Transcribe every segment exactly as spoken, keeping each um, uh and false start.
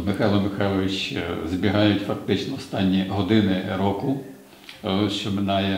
Михайло Михайлович, збігають фактично останні години року, що минає.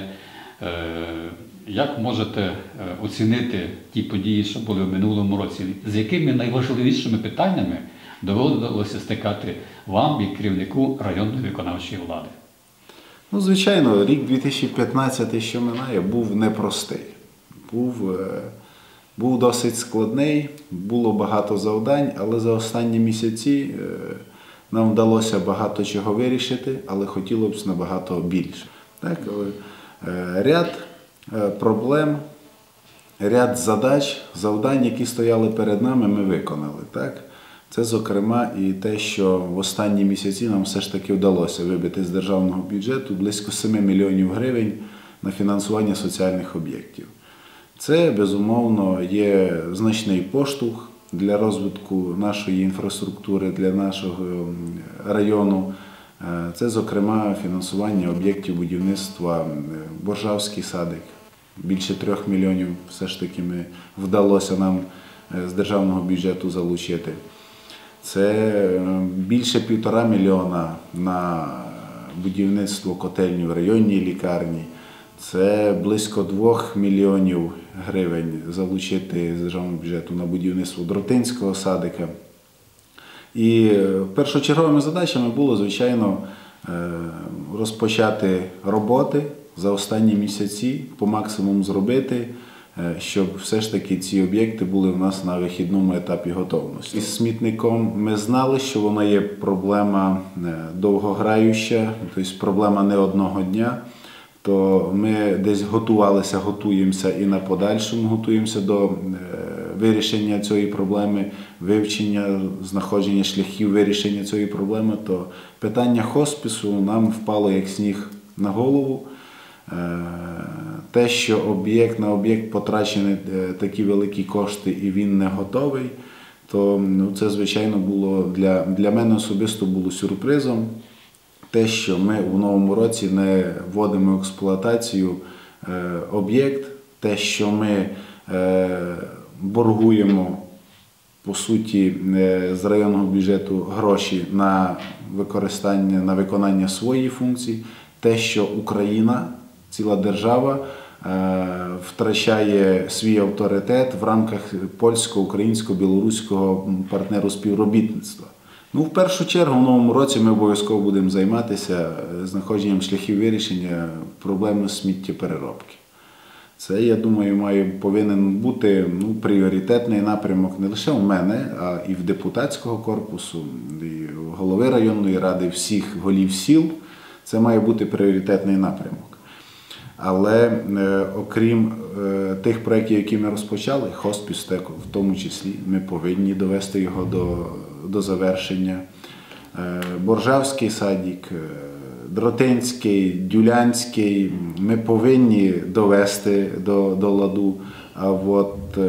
Як можете оцінити ті події, що були в минулому році? З якими найважливішими питаннями доводилося стикати вам, як керівнику районної виконавчої влади? Ну, звичайно, рік дві тисячі п'ятнадцятий, що минає, був непростий. Був, був досить складний, було багато завдань, але за останні місяці нам вдалося багато чого вирішити, але хотіло б набагато більше. Так, ряд проблем, ряд задач, завдань, які стояли перед нами, ми виконали. Так? Це, зокрема, і те, що в останні місяці нам все ж таки вдалося вибити з державного бюджету близько семи мільйонів гривень на фінансування соціальних об'єктів. Це, безумовно, є значний поштовх для розвитку нашої інфраструктури, для нашого району. Це, зокрема, фінансування об'єктів будівництва Боржавський садик. Більше трьох мільйонів все ж таки ми вдалося нам з державного бюджету залучити. Це більше півтора мільйона на будівництво котельні в районній лікарні. Це близько двох мільйонів гривень залучити з державного бюджету на будівництво Дротинського садика. І першочерговими задачами було, звичайно, розпочати роботи за останні місяці, по максимуму зробити, щоб все ж таки ці об'єкти були в нас на вихідному етапі готовності. Із смітником ми знали, що воно є проблема довгограюча, тобто проблема не одного дня. То ми десь готувалися, готуємося і на подальшому готуємося до вирішення цієї проблеми, вивчення, знаходження шляхів вирішення цієї проблеми, то питання хоспісу нам впало як сніг на голову. Те, що об'єкт на об'єкт потрачені такі великі кошти і він не готовий, то ну, це, звичайно, було для, для мене особисто було сюрпризом. Те, що ми у новому році не вводимо в експлуатацію об'єкт, те, що ми боргуємо, по суті, з районного бюджету гроші на використання, на виконання своїх функцій, те, що Україна, ціла держава, втрачає свій авторитет в рамках польсько-українсько-білоруського партнеру співробітництва. Ну, в першу чергу, в новому році ми обов'язково будемо займатися знаходженням шляхів вирішення проблеми сміттєпереробки. Це, я думаю, має, повинен бути ну, пріоритетний напрямок не лише у мене, а і в депутатського корпусу, і голови районної ради, всіх голів сіл. Це має бути пріоритетний напрямок. Але е, окрім е, тих проєктів, які ми розпочали, хоспіс в тому числі, ми повинні довести його до, до завершення. Е, Боржавський садик, е, Дротинський, Дюлянський, ми повинні довести до, до ладу. А от е,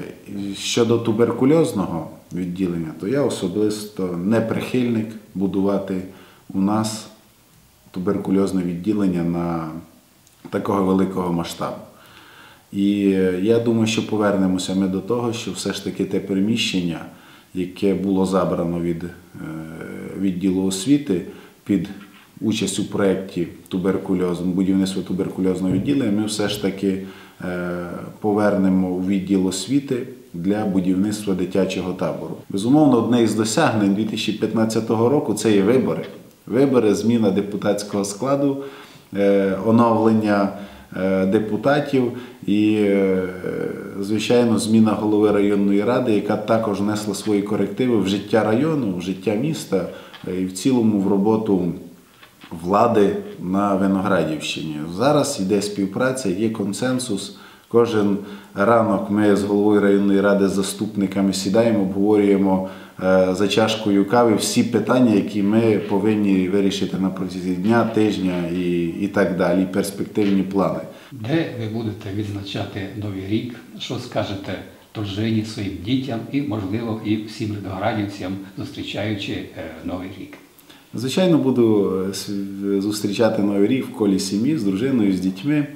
щодо туберкульозного відділення, то я особисто не прихильник будувати у нас туберкульозне відділення на такого великого масштабу. І я думаю, що повернемося ми до того, що все ж таки те приміщення, яке було забрано від відділу освіти під участь у проєкті будівництва туберкульозного відділення, ми все ж таки повернемо у відділ освіти для будівництва дитячого табору. Безумовно, одне із досягнень дві тисячі п'ятнадцятого року – це є вибори. Вибори, зміна депутатського складу, оновлення депутатів і, звичайно, зміна голови районної ради, яка також внесла свої корективи в життя району, в життя міста і в цілому в роботу влади на Виноградівщині. Зараз йде співпраця, є консенсус. Кожен ранок ми з головою районної ради, з заступниками сідаємо, обговорюємо за чашкою кави всі питання, які ми повинні вирішити на протязі дня, тижня і, і так далі, перспективні плани. Де ви будете відзначати Новий рік? Що скажете дружині, своїм дітям і, можливо, і всім виноградівцям, зустрічаючи Новий рік? Звичайно, буду зустрічати Новий рік в колі сім'ї, з дружиною, з дітьми.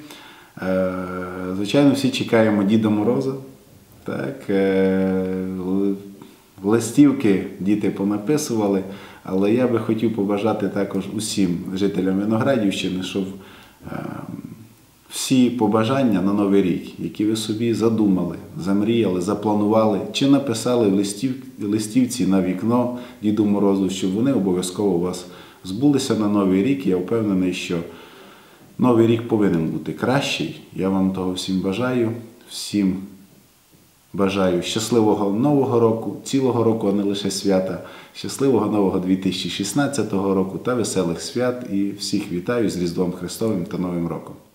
Звичайно, всі чекаємо Діда Мороза. Так, листівки діти понаписували, але я би хотів побажати також усім жителям Виноградівщини, щоб е, всі побажання на Новий рік, які ви собі задумали, замріяли, запланували, чи написали в листів, листівці на вікно Діду Морозу, щоб вони обов'язково у вас збулися на Новий рік. Я впевнений, що Новий рік повинен бути кращий. Я вам того всім бажаю. Всім бажаю щасливого Нового року, цілого року, а не лише свята, щасливого нового дві тисячі шістнадцятого року та веселих свят. І всіх вітаю з Різдвом Христовим та Новим роком.